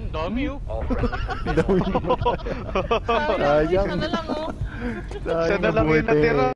Dami oh. Dami. Sayang, isa na lang oh. Isa na lang yung natira.